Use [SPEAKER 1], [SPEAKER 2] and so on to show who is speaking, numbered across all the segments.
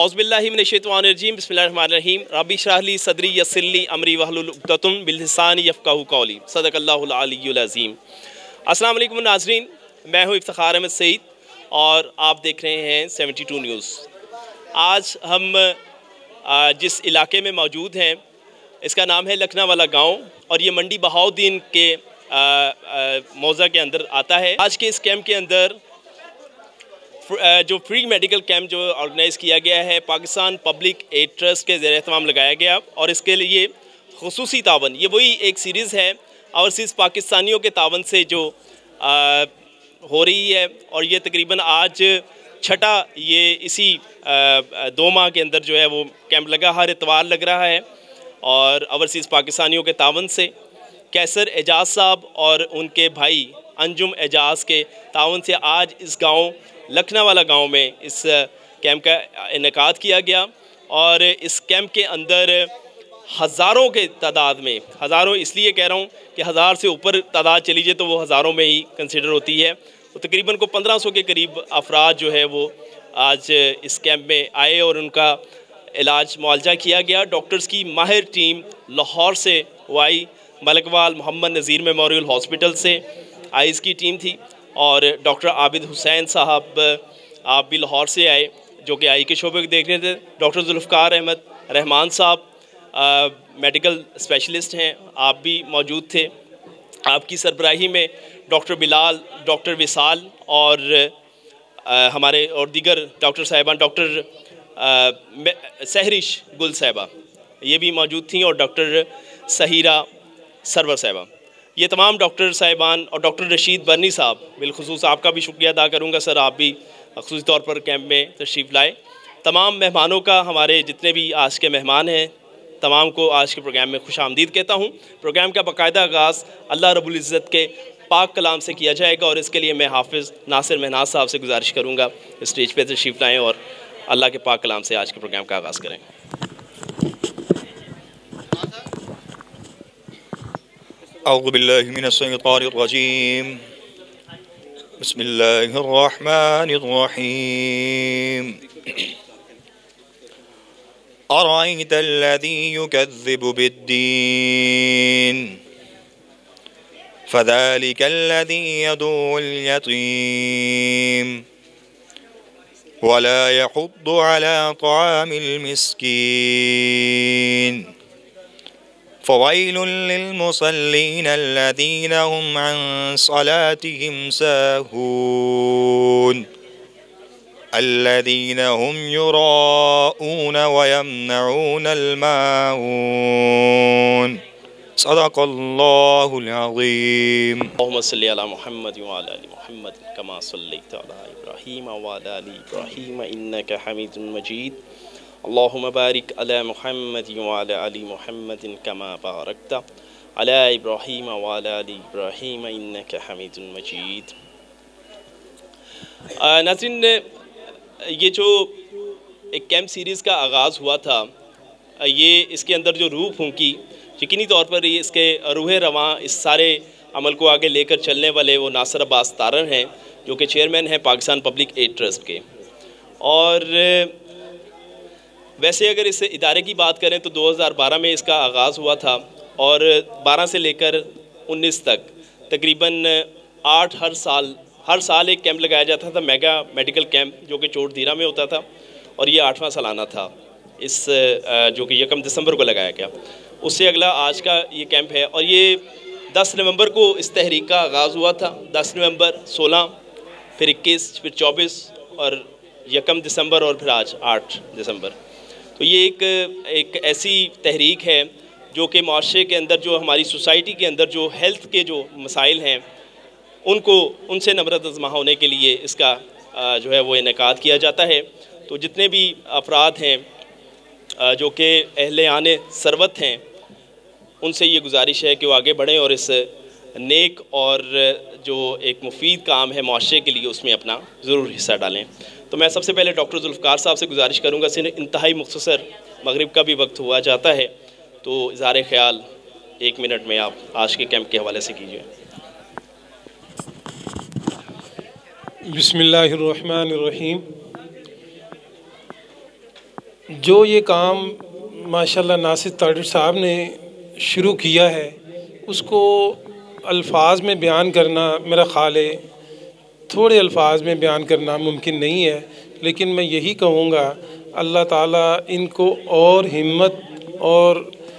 [SPEAKER 1] औज़ुबिल्लाहि मिनश्शैतानिर्रजीम बिस्मिल्लाहिर्रहमानिर्रहीम रब्बि इश्रह ली सदरी यस्सिर ली अमरी वहलुल उक़दतम बिल लिसानी यफ़क़हू क़ौली सदक़ल्लाहुल अलीयुल अज़ीम। अस्सलाम वालेकुम नाज़रीन, मैं हूँ इफ्तिखार अहमद सईद और आप देख रहे हैं 72 न्यूज़। आज हम जिस इलाके में मौजूद हैं इसका नाम है लखना वाला गाँव और ये मंडी बहाउद्दीन के मौज़ा के अंदर आता है। आज के इस कैंप के अंदर जो फ्री मेडिकल कैंप जो ऑर्गेनाइज़ किया गया है पाकिस्तान पब्लिक एड ट्रस्ट के ज़ेर एहतमाम लगाया गया और इसके लिए खुसूसी तावन, ये वही एक सीरीज़ है ओवरसीज़ पाकिस्तानियों के तावन से जो हो रही है और ये तकरीबन आज छठा ये इसी 2 माह के अंदर जो है वो कैंप लगा, हर इतवार लग रहा है और ओवरसीज़ पाकिस्तानियों के तावन से कैसर एजाज साहब और उनके भाई अंजुम एजाज के तावन से आज इस गाँव लखना वाला गांव में इस कैंप का इनेकाद किया गया और इस कैंप के अंदर हज़ारों के तादाद में, हज़ारों इसलिए कह रहा हूं कि 1000 से ऊपर तादाद चली जाए तो वो हज़ारों में ही कंसिडर होती है। तो तकरीबन को 1500 के करीब अफराद जो है वो आज इस कैंप में आए और उनका इलाज मुआलजा किया गया। डॉक्टर्स की माहिर टीम लाहौर से वो आई, मलकवाल मोहम्मद नज़ीर मेमोरियल हॉस्पिटल से आइज़ की टीम थी और डॉक्टर आबिद हुसैन साहब आप भी लाहौर से आए जो कि आई के शोबे को देख रहे थे। डॉक्टर जुल्फ़कार अहमद रहमान साहब मेडिकल स्पेशलिस्ट हैं, आप भी मौजूद थे। आपकी सरबराही में डॉक्टर बिलाल, डॉक्टर विसाल और हमारे और दीगर डॉक्टर साहिबान, डॉक्टर सहरिश गुल साहिबा ये भी मौजूद थी और डॉक्टर सहीरा सरवर साहिबा, ये तमाम डॉक्टर साहिबान और डॉक्टर रशीद बर्नी साहब, बिलखुसूस आपका भी शुक्रिया अदा करूँगा सर, आप भी ख़ुसूसी तौर पर कैंप में तशरीफ़ लाए। तमाम मेहमानों का, हमारे जितने भी आज के मेहमान हैं तमाम को आज के प्रोग्राम में खुश आमदीद कहता हूँ। प्रोग्राम का बाकायदा आगाज़ अल्लाह रब्बुल इज़्ज़त के पाक कलाम से किया जाएगा और इसके लिए मैं हाफिज़ नासिर महनाज साहब से गुजारिश करूँगा स्टेज पर तशरीफ़ लाएँ और अल्लाह के पाक कलाम से आज के प्रोग्राम का आगाज़ करें।
[SPEAKER 2] औज़ु बिल्लाहि मिनश्शैतानिर्रजीम बिस्मिल्लाहिर्रहमानिर्रहीम अरायतल्लज़ी युकज़्ज़िबु बिद्दीन फ़ज़ालिकल्लज़ी यदुउल यतीम वला यहुद्दु अला तआमिल मिस्कीन फ़वैलुल लिलमुसल्लीन अल्लज़ीना हुम अन सलातिहिम साहून अल्लज़ीना हुम युराऊन व यमनऊनल माऊन सदक़ल्लाहुल अज़ीम। अल्लाहुम्मा सल्लि अला मुहम्मद व अला आलि मुहम्मद कमा सल्लैता अला इब्राहीम व अला आलि इब्राहीम इन्नका हमीदुम मजीद। अल्लाहुम्मा बारिक अला मुहम्मद व अला आलि मुहम्मद कमा बारकता अला इब्राहीम व अला आलि इब्राहीम इन्नका हमीदुम मजीद। नाज़रीन, ये जो एक कैंप सीरीज़ का आगाज़ हुआ था, ये इसके अंदर जो रूह फूंकी, यकीनी तौर पर ये इसके रूह रवां इस सारे अमल को आगे लेकर चलने वाले वो नासिर अब्बास तारन हैं जो कि चेयरमैन हैं पाकिस्तान पब्लिक एड ट्रस्ट के। और वैसे अगर इस इदारे की बात करें तो 2012 में इसका आगाज़ हुआ था और 12 से लेकर 19 तक तकरीबन 8 हर साल एक कैंप लगाया जाता था, मेगा मेडिकल कैंप जो कि चोट धीरा में होता था और ये 8वां सालाना था इस जो कि 1 दिसंबर को लगाया गया। उससे अगला आज का ये कैंप है और ये 10 नवंबर को इस तहरीक का आगाज़ हुआ था। 10 नवंबर, 16, फिर 21, फिर 24 और 1 दिसंबर और फिर आज 8 दिसंबर। तो ये एक ऐसी तहरीक है जो कि माशरे के अंदर, जो हमारी सोसाइटी के अंदर जो हेल्थ के जो मसाइल हैं उनसे नबरत आज़मा होने के लिए इसका जो है वो इनेकाद किया जाता है। तो जितने भी अफराद हैं जो कि अहले आने सरवत हैं उनसे ये गुजारिश है कि वो आगे बढ़ें और इस नेक और जो एक मुफीद काम है माशरे के लिए उसमें अपना ज़रूर हिस्सा डालें। तो मैं सबसे पहले डॉक्टर जुल्फ़कार साहब से गुजारिश करूँगा, इंतहाई मुख्तसर मगरिब का भी वक्त हुआ जाता है, तो इज़हार ख़याल 1 मिनट में आप आज के कैंप के हवाले से कीजिए।
[SPEAKER 3] बिस्मिल्लाहिर्रहमानिर्रहीम। जो ये काम माशाल्लाह नासिर तारिर साहब ने शुरू किया है उसको अल्फाज में बयान करना मेरा ख़्याल है थोड़े अल्फाज में बयान करना मुमकिन नहीं है, लेकिन मैं यही कहूँगा अल्लाह ताला इनको और हिम्मत और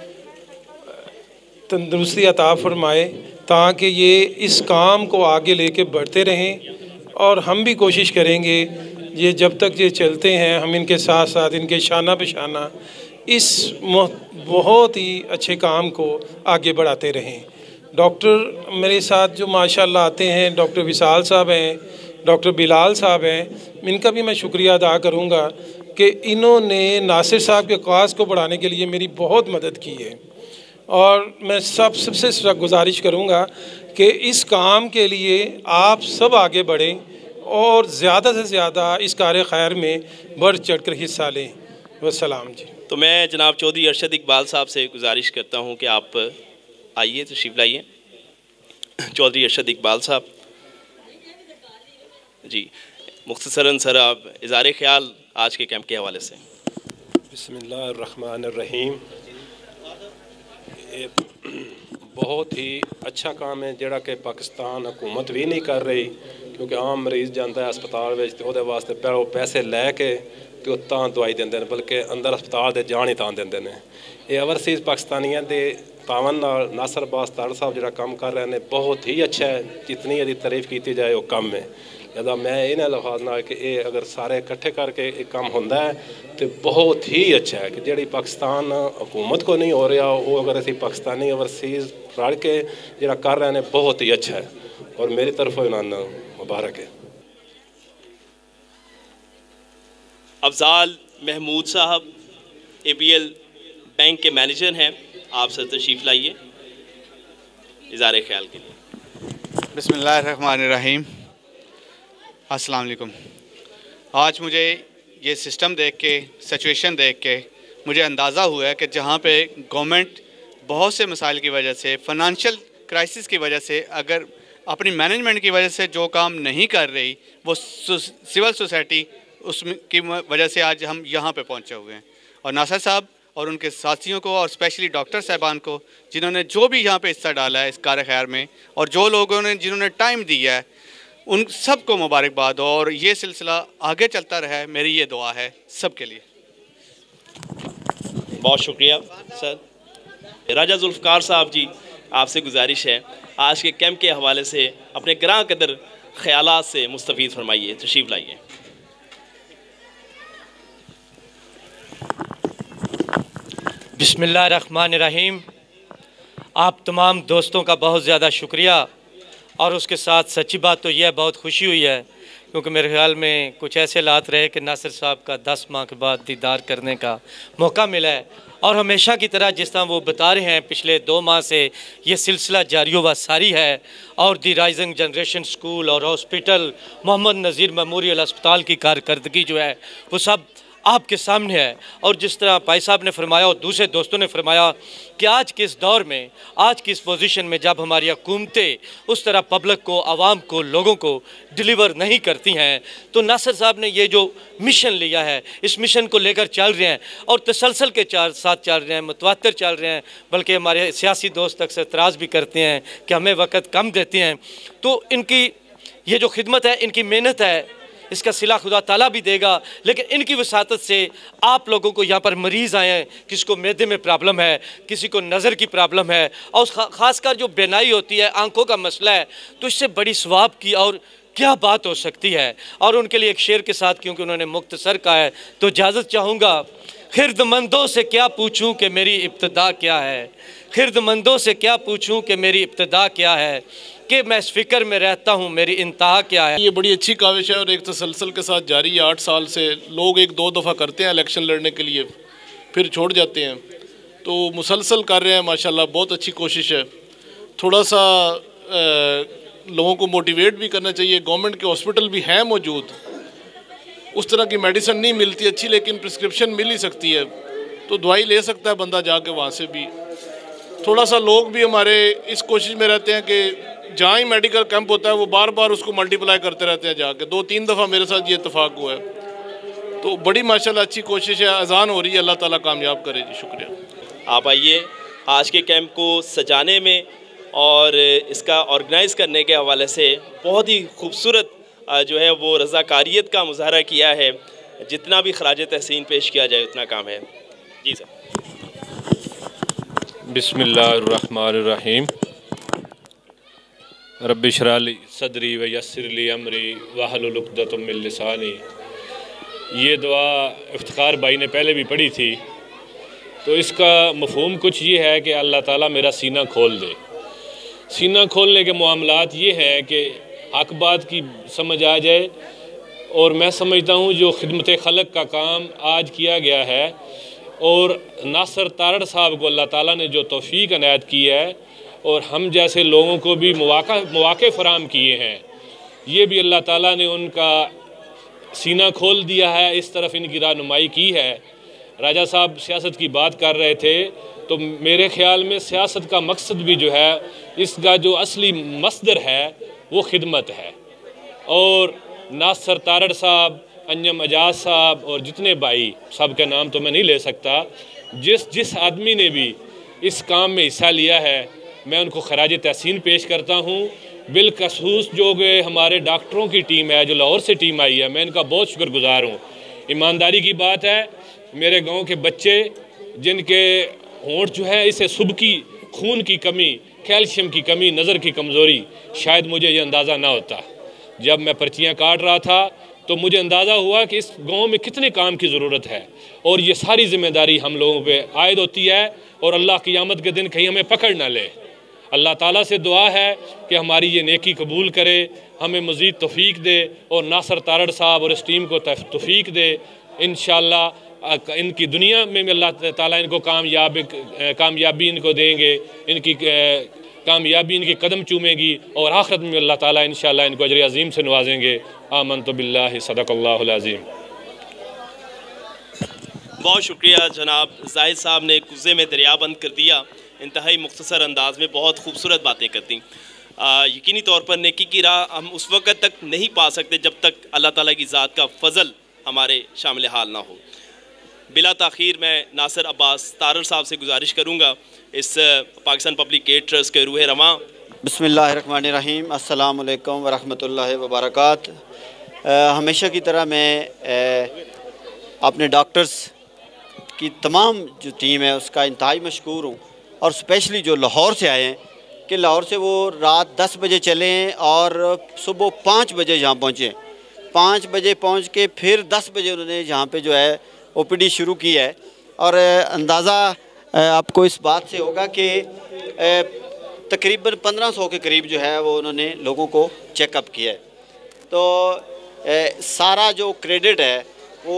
[SPEAKER 3] तंदुरुस्ती अता फ़रमाए ताकि ये इस काम को आगे लेके बढ़ते रहें। और हम भी कोशिश करेंगे ये जब तक ये चलते हैं हम इनके साथ साथ इनके शाना बशाना इस बहुत ही अच्छे काम को आगे बढ़ाते रहें। डॉक्टर मेरे साथ जो माशाल्लाह आते हैं, डॉक्टर विशाल साहब हैं, डॉक्टर बिलाल साहब हैं, इनका भी मैं शुक्रिया अदा करूँगा कि इन्होंने नासिर साहब के क्लास को बढ़ाने के लिए मेरी बहुत मदद की है। और मैं सबसे गुजारिश करूँगा कि इस काम के लिए आप सब आगे बढ़ें और ज़्यादा से ज़्यादा इस कार्य खैर में बढ़ चढ़ कर हिस्सा लें। वस्सलाम जी।
[SPEAKER 2] तो मैं जनाब चौधरी अरशद इकबाल साहब से गुजारिश करता हूँ कि आप आइए, तशरीफ़ लाइए। चौधरी अरशद इकबाल साहब जी, मुख्तसरन सर आप इज़हार ख्याल आज के कैंप के हवाले से।
[SPEAKER 4] बिस्मिल्लाहिर्रहमानिर्रहीम। बहुत ही अच्छा काम है जिहड़ा कि पाकिस्तान हुकूमत भी नहीं कर रही, क्योंकि आम मरीज़ जाता है अस्पताल में तो वास्ते पहले पैसे लैके तो तां दवाई देंदे ने, बल्कि अंदर अस्पताल दे जान ही तां देंदे ने। ये ओवरसीज़ पाकिस्तानियों के तावन नाल नासिर अब्बास तारिर साहब जिहड़ा काम कर रहे हैं बहुत ही अच्छा है, जितनी यदि तारीफ़ की जाए वो कम है। लिहाजा मैं इन्हें लफाज ना कि ये अगर सारे इकट्ठे करके एक काम होंदा है तो बहुत ही अच्छा है कि जिहड़ी पाकिस्तान हुकूमत को नहीं हो रहा वो अगर असी पाकिस्तानी ओवरसीज़ रल के जिहड़ा कर रहे हैं बहुत ही अच्छा है और मेरी तरफ इन्होंने मुबारक है।
[SPEAKER 2] अफजाल महमूद साहब ABL बैंक के मैनेजर हैं, आप सर तशरीफ़ लाइए इज़हार ख्याल के लिए।
[SPEAKER 5] बिस्मिल्लाहिर्रहमानिर्रहीम। अस्सलाम वालेकुम। आज मुझे ये सिस्टम देख के, सिचुएशन देख के मुझे अंदाज़ा हुआ है कि जहाँ पे गवर्नमेंट बहुत से मसाइल की वजह से, फाइनेंशियल क्राइसिस की वजह से, अगर अपनी मैनेजमेंट की वजह से जो काम नहीं कर रही वो सिविल सोसाइटी उसमें की वजह से आज हम यहाँ पे पहुँचे हुए हैं। और नासिर साहब और उनके साथियों को और स्पेशली डॉक्टर साहबान को जिन्होंने जो भी यहाँ पे हिस्सा डाला है इस कार्य खैर में, और जो लोगों ने जिन्होंने टाइम दिया है उन सबको मुबारकबाद हो और ये सिलसिला आगे चलता रहे, मेरी ये दुआ है सब के लिए।
[SPEAKER 2] बहुत शुक्रिया सर। राजा जुल्फ़कार साहब जी, आपसे गुजारिश है आज के कैंप के हवाले से अपने ग्रां कदर ख्यालात से मुस्तफ़ीद फरमाइए, तशरीफ़ लाइए।
[SPEAKER 6] बिस्मिल्लाहिर्रहमानिर्रहीम। आप तमाम दोस्तों का बहुत ज़्यादा शुक्रिया, और उसके साथ सच्ची बात तो यह बहुत खुशी हुई है क्योंकि मेरे ख्याल में कुछ ऐसे हालात रहे कि नासिर साहब का 10 माह के बाद दीदार करने का मौका मिला है। और हमेशा की तरह जिस तरह वो बता रहे हैं पिछले 2 माह से ये सिलसिला जारी व सारी है, और दी राइजिंग जनरेशन स्कूल और हॉस्पिटल मोहम्मद नज़ीर मेमोरियल अस्पताल की कारकर्दगी जो है वो सब आपके सामने है। और जिस तरह भाई साहब ने फरमाया और दूसरे दोस्तों ने फरमाया कि आज के इस दौर में, आज की इस पोजीशन में जब हमारी हुकूमतें उस तरह पब्लिक को, आवाम को, लोगों को डिलीवर नहीं करती हैं, तो नासिर साहब ने ये जो मिशन लिया है इस मिशन को लेकर चल रहे हैं और तसलसल के साथ चल रहे हैं, मुतवातर चल रहे हैं। बल्कि हमारे सियासी दोस्त अक्सर एतराज़ भी करते हैं कि हमें वक़्त कम देते हैं, तो इनकी ये जो खिदमत है, इनकी मेहनत है, इसका सिला खुदा ताला भी देगा। लेकिन इनकी वसातत से आप लोगों को यहाँ पर मरीज़ आए हैं, किसी को मैदे में प्रॉब्लम है, किसी को नज़र की प्रॉब्लम है, और ख़ासकर जो बेनाई होती है, आंखों का मसला है, तो इससे बड़ी सवाब की और क्या बात हो सकती है। और उनके लिए एक शेर के साथ, क्योंकि उन्होंने मुख्तसर कहा है तो इजाज़त चाहूँगा। खिरदमंदों से क्या पूछूं कि मेरी इब्तिदा क्या है, खिरदमंदों से क्या पूछूं कि मेरी इब्तिदा क्या है, कि मैं इस फ़िक्र में रहता हूँ मेरी इंतहा क्या है।
[SPEAKER 7] ये बड़ी अच्छी काविश है और एक तसलसल के साथ जारी है। 8 साल से लोग 1-2 दफ़ा करते हैं इलेक्शन लड़ने के लिए, फिर छोड़ जाते हैं, तो मुसलसल कर रहे हैं माशाल्लाह, बहुत अच्छी कोशिश है। थोड़ा सा लोगों को मोटिवेट भी करना चाहिए। गवर्नमेंट के हॉस्पिटल भी हैं मौजूद, उस तरह की मेडिसिन नहीं मिलती अच्छी, लेकिन प्रिस्क्रिप्शन मिल ही सकती है, तो दवाई ले सकता है बंदा जाके वहाँ से भी। थोड़ा सा लोग भी हमारे इस कोशिश में रहते हैं कि जहाँ ही मेडिकल कैंप होता है वो बार बार उसको मल्टीप्लाई करते रहते हैं जाके। 2-3 दफ़ा मेरे साथ ये इत्तेफाक हुआ है। तो बड़ी माशाल्लाह अच्छी कोशिश है, अजान हो रही है, अल्लाह ताला कामयाब करे जी। शुक्रिया।
[SPEAKER 2] आप आइए आज के कैंप को सजाने में और इसका ऑर्गेनाइज़ करने के हवाले से बहुत ही खूबसूरत जो है वो रज़ाकारियत का मुज़ाहरा किया है। जितना भी खराज तहसीन पेश किया जाए उतना काम है। जी सर।
[SPEAKER 4] बिस्मिल्लाहिर्रहमानिर्रहीम। रब्बि इश्रह ली सदरी व यस्सिर ली अमरी वहलुल उक़दतम मिन लिसानी। ये दुआ इफ्तिखार भाई ने पहले भी पढ़ी थी, तो इसका मफ़हूम कुछ ये है कि अल्लाह ताला मेरा सीना खोल दे। सीना खोलने के मामलात ये हैं कि हक बात की समझ आ जाए, और मैं समझता हूँ जो खिदमत खलक का काम आज किया गया है और नासर तारड़ साहब को अल्लाह ताला ने जो तौफीक अनायत की है और हम जैसे लोगों को भी मौक़े फ़राहम किए हैं, ये भी अल्लाह ताला ने उनका सीना खोल दिया है, इस तरफ इनकी रहनुमाई की है। राजा साहब सियासत की बात कर रहे थे, तो मेरे ख़्याल में सियासत का मकसद भी जो है, इसका जो असली मसदर है वो खिदमत है। और नासर तारड़ साहब, अंजम एजाज साहब और जितने भाई, सब का नाम तो मैं नहीं ले सकता, जिस आदमी ने भी इस काम में हिस्सा लिया है, मैं उनको खराज तहसीन पेश करता हूँ। बिलखसूस जो हमारे डॉक्टरों की टीम है, जो लाहौर से टीम आई है, मैं इनका बहुत शुक्रगुजार हूँ। ईमानदारी की बात है, मेरे गांव के बच्चे जिनके होंठ जो है इसे सुबह की खून की कमी, कैल्शियम की कमी, नज़र की कमज़ोरी, शायद मुझे ये अंदाज़ा ना होता। जब मैं पर्चियाँ काट रहा था तो मुझे अंदाज़ा हुआ कि इस गांव में कितने काम की ज़रूरत है, और ये सारी ज़िम्मेदारी हम लोगों पे आयद होती है। और अल्लाह क़यामत के दिन कहीं हमें पकड़ ना ले। अल्लाह ताला से दुआ है कि हमारी ये नेकी कबूल करे, हमें मज़ीद तौफ़ीक दे और नासर तारड़ साहब और इस टीम को तौफ़ीक दे। इंशाअल्लाह इनकी दुनिया में अल्लाह ताला इनको कामयाबी इनको देंगे, इनकी कामयाबी इनकी कदम चूमेगी, और आखिरत में अल्लाह ताला इंशाअल्लाह इनको अजर अज़ीम से नवाजेंगे। आमनतु बिल्लाहि सदक़ल्लाहुल अज़ीम।
[SPEAKER 2] बहुत शुक्रिया जनाब जाहिद साहब ने कुज़े में दरियाबंद कर दिया। इंतहाई मुख्तसर अंदाज में बहुत खूबसूरत बातें करती। यकीनी तौर पर नेकी की राह हम उस वक़्त तक नहीं पा सकते जब तक अल्लाह ताला की ज़ात का फ़ज़ल हमारे शामिल हाल ना हो। बिला ताख़ीर मैं नासिर अब्बास तारड़ साहब से गुजारिश करूँगा इस पाकिस्तान पब्लिक एड ट्रस्ट के रूह रवां।
[SPEAKER 8] बिस्मिल्लाहिर्रहमानिर्रहीम। अस्सलामु अलैकुम वरहमतुल्लाहि वबरकातुहू। हमेशा की तरह मैं अपने डॉक्टर्स की तमाम जो टीम है उसका इंतहाई मशकूर हूँ, और स्पेशली जो लाहौर से आए हैं कि लाहौर से वो रात 10 बजे चले हैं और सुबह 5 बजे यहाँ पहुँचे। 5 बजे पहुँच के फिर 10 बजे उन्होंने यहाँ पे जो है ओपीडी शुरू की है। और अंदाज़ा आपको इस बात से होगा कि तकरीबन 1500 के करीब जो है वो उन्होंने लोगों को चेकअप किया है। तो सारा जो क्रेडिट है वो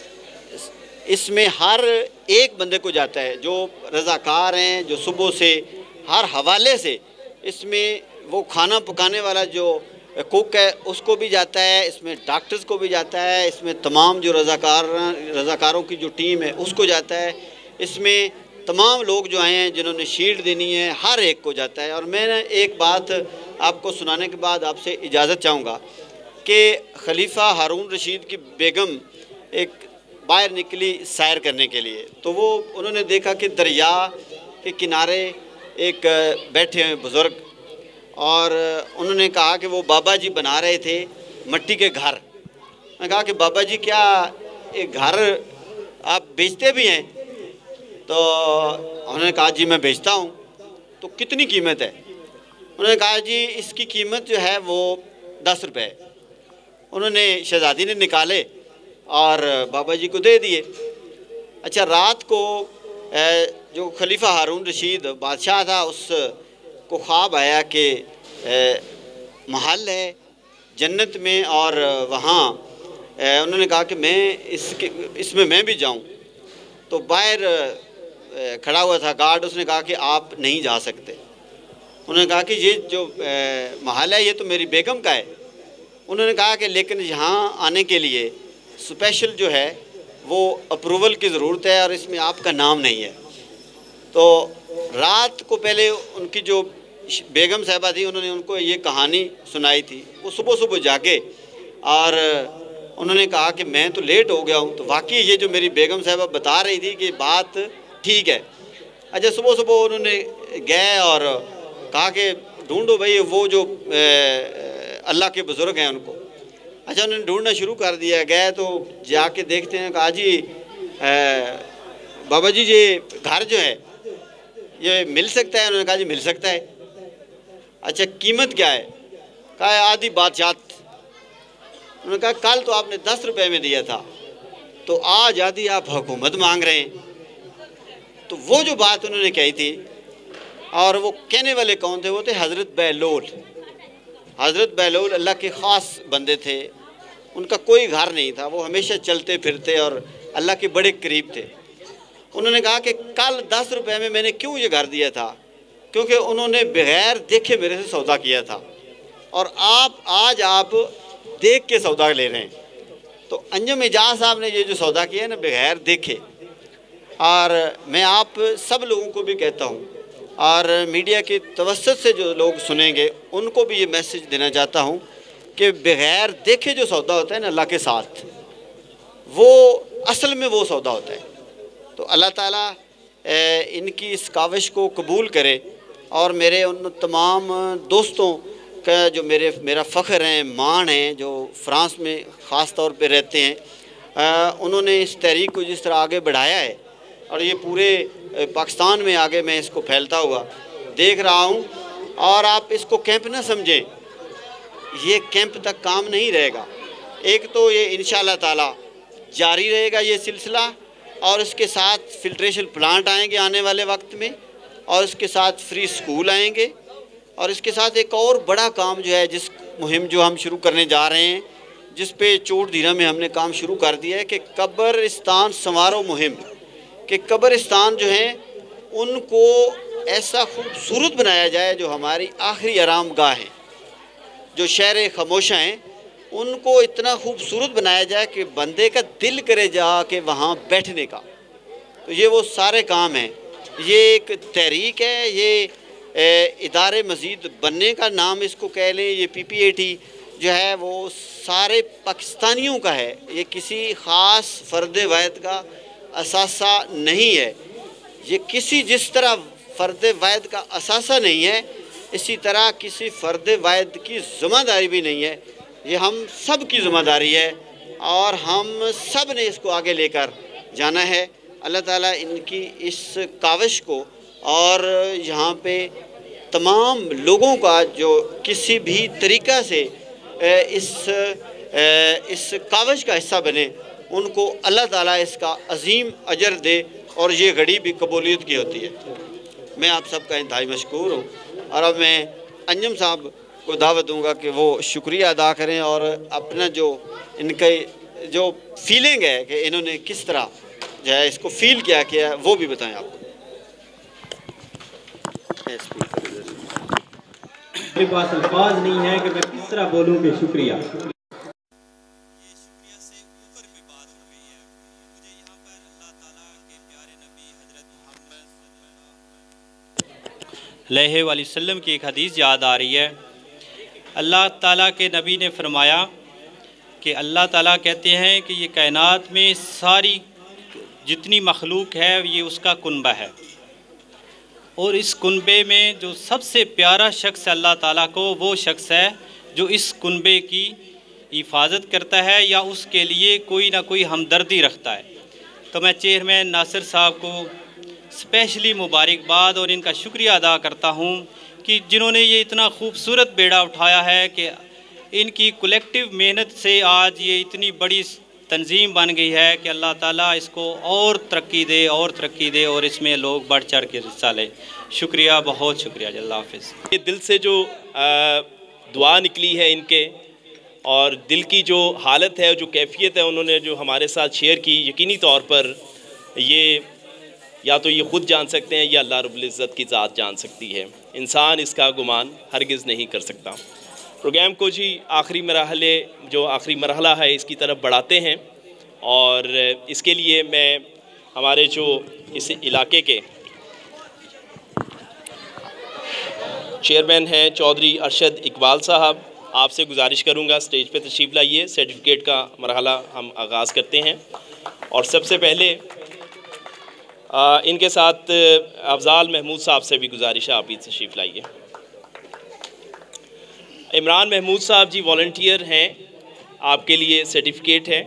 [SPEAKER 8] इसमें हर एक बंदे को जाता है, जो रज़ाकार हैं, जो सुबह से हर हवाले से इसमें वो खाना पकाने वाला जो कुक है उसको भी जाता है, इसमें डॉक्टर्स को भी जाता है, इसमें तमाम जो रज़ाकारों की जो टीम है उसको जाता है, इसमें तमाम लोग जो आए हैं जिन्होंने शील्ड देनी है हर एक को जाता है। और मैं एक बात आपको सुनाने के बाद आपसे इजाज़त चाहूँगा कि खलीफा हारून रशीद की बेगम एक बाहर निकली सैर करने के लिए, तो वो उन्होंने देखा कि दरिया के किनारे एक बैठे हुए बुज़ुर्ग, और उन्होंने कहा कि वो बाबा जी बना रहे थे मिट्टी के घर। मैंने कहा कि बाबा जी क्या एक घर आप बेचते भी हैं? तो उन्होंने कहा जी मैं बेचता हूँ। तो कितनी कीमत है? उन्होंने कहा जी इसकी कीमत जो है वो 10 रुपये। उन्होंने शहज़ादी ने निकाले और बाबा जी को दे दिए। अच्छा, रात को जो खलीफा हारून रशीद बादशाह था उसको ख्वाब आया कि महल है जन्नत में, और वहाँ उन्होंने कहा कि मैं इसमें मैं भी जाऊँ। तो बाहर खड़ा हुआ था गार्ड, उसने कहा कि आप नहीं जा सकते। उन्होंने कहा कि ये जो महल है ये तो मेरी बेगम का है। उन्होंने कहा कि लेकिन यहाँ आने के लिए स्पेशल जो है वो अप्रूवल की ज़रूरत है और इसमें आपका नाम नहीं है। तो रात को पहले उनकी जो बेगम साहिबा थी उन्होंने उनको ये कहानी सुनाई थी। वो सुबह सुबह जागे और उन्होंने कहा कि मैं तो लेट हो गया हूँ। तो वाकई ये जो मेरी बेगम साहबा बता रही थी कि बात ठीक है। अच्छा, सुबह सुबह उन्होंने गए और कहा कि ढूंढो भाई वो जो अल्लाह के बुज़ुर्ग हैं उनको। अच्छा, उन्होंने ढूंढना शुरू कर दिया। गए तो जाके देखते हैं, कहा जी बाबा जी ये घर जो है ये मिल सकता है? उन्होंने कहा जी मिल सकता है। अच्छा, कीमत क्या है? कहा आधी बादशाह। उन्होंने कहा कल तो आपने 10 रुपए में दिया था, तो आज आधी आप हुकूमत मांग रहे हैं। तो वो जो बात उन्होंने कही थी, और वो कहने वाले कौन थे? वो थे हज़रत बहलोल। हज़रत बहलोल अल्लाह के ख़ास बंदे थे। उनका कोई घर नहीं था, वो हमेशा चलते फिरते और अल्लाह के बड़े करीब थे। उन्होंने कहा कि कल 10 रुपए में मैंने क्यों ये घर दिया था? क्योंकि उन्होंने बग़ैर देखे मेरे से सौदा किया था, और आज आप देख के सौदा ले रहे हैं। तो अंजुम एजाज साहब ने ये जो सौदा किया है ना बग़ैर देखे, और मैं आप सब लोगों को भी कहता हूँ, और मीडिया के तवस्सुत से जो लोग सुनेंगे उनको भी ये मैसेज देना चाहता हूँ कि बग़ैर देखे जो सौदा होता है ना अल्लाह के साथ, वो असल में वो सौदा होता है। तो अल्लाह ताला इनकी इस काविश को कबूल करे, और मेरे उन तमाम दोस्तों का जो मेरा फ़ख्र हैं, मान हैं, जो फ्रांस में ख़ास तौर पे रहते हैं, उन्होंने इस तहरीक को जिस तरह आगे बढ़ाया है, और ये पूरे पाकिस्तान में आगे मैं इसको फैलता हुआ देख रहा हूँ। और आप इसको कैंप ना समझें, ये कैंप तक काम नहीं रहेगा। एक तो ये इंशाअल्लाह ताला जारी रहेगा ये सिलसिला, और इसके साथ फ़िल्ट्रेशन प्लांट आएंगे आने वाले वक्त में, और इसके साथ फ्री स्कूल आएंगे, और इसके साथ एक और बड़ा काम जो है, जिस मुहिम जो हम शुरू करने जा रहे हैं, जिस पे चोट धीरा में हमने काम शुरू कर दिया है, कि कब्रिस्तान संवारो मुहिम, कि कब्रिस्तान जो हैं उनको ऐसा खूबसूरत बनाया जाए, जो हमारी आखिरी आराम गाह हैं, जो शहर खामोशा हैं, उनको इतना खूबसूरत बनाया जाए कि बंदे का दिल करे जा के वहाँ बैठने का। तो ये वो सारे काम हैं। ये एक तहरीक है, ये इदारे मज़ीद बनने का नाम इसको कह लें। ये PPAT जो है वो सारे पाकिस्तानियों का है, ये किसी ख़ास फ़र्द वाहिद का असासा नहीं है। ये किसी जिस तरह फ़र्द वाहिद का असासा नहीं है, इसी तरह किसी फ़र्द वाहिद की ज़िम्मेदारी भी नहीं है। ये हम सब की ज़िम्मेदारी है, और हम सब ने इसको आगे लेकर जाना है। अल्लाह ताला इनकी इस काविश को, और यहाँ पे तमाम लोगों का जो किसी भी तरीक़ा से इस काविश का हिस्सा बने, उनको अल्लाह ताला इसका अज़ीम अजर दे, और ये घड़ी भी कबूलियत की होती है। मैं आप सबका इंतहाई मशकूर हूँ, और अब मैं अंजुम साहब को दावत दूँगा कि वो शुक्रिया अदा करें, और अपना जो इनका जो फीलिंग है कि इन्होंने किस तरह जो है इसको फ़ील किया वो भी बताएं आपको।
[SPEAKER 9] मेरे पास अल्फाज नहीं है कि मैं किस तरह बोलूँ कि शुक्रिया।
[SPEAKER 10] सल्लल्लाहु अलैहि वसल्लम की एक हदीस याद आ रही है। अल्लाह ताला के नबी ने फरमाया कि अल्लाह ताला कहते हैं कि ये कायनात में सारी जितनी मखलूक है ये उसका कुनबा है, और इस कुनबे में जो सबसे प्यारा शख्स अल्लाह ताला को वो शख्स है जो इस कुनबे की हिफाजत करता है या उसके लिए कोई ना कोई हमदर्दी रखता है। तो मैं चेयरमैन नासिर साहब को स्पेशली मुबारकबाद और इनका शुक्रिया अदा करता हूँ कि जिन्होंने ये इतना खूबसूरत बेड़ा उठाया है कि इनकी कलेक्टिव मेहनत से आज ये इतनी बड़ी तंजीम बन गई है कि अल्लाह ताला इसको और तरक्की दे और इसमें लोग बढ़ चढ़ के हिस्सा लें। शुक्रिया, बहुत शुक्रिया। अल्लाह हाफ़िज़।
[SPEAKER 2] ये दिल से जो दुआ निकली है इनके, और दिल की जो हालत है, जो कैफियत है उन्होंने जो हमारे साथ शेयर की, यकीनी तौर पर ये या तो ये ख़ुद जान सकते हैं या अल्लाह रब्बुल इज़्ज़त की ज़ात जान सकती है। इंसान इसका गुमान हरगिज़ नहीं कर सकता। प्रोग्राम को जी आखिरी मरहला है इसकी तरफ बढ़ाते हैं, और इसके लिए मैं हमारे जो इस इलाके के चेयरमैन हैं चौधरी अरशद इकबाल साहब, आपसे गुजारिश करूंगा स्टेज पे तशरीफ़ लाइए, सर्टिफिकेट का मरहला हम आगाज़ करते हैं। और सबसे पहले इनके साथ अफजाल महमूद साहब से भी गुजारिश है, आप भी तशरीफ़ लाइए। इमरान महमूद साहब जी वॉलंटियर हैं, आपके लिए सर्टिफिकेट है।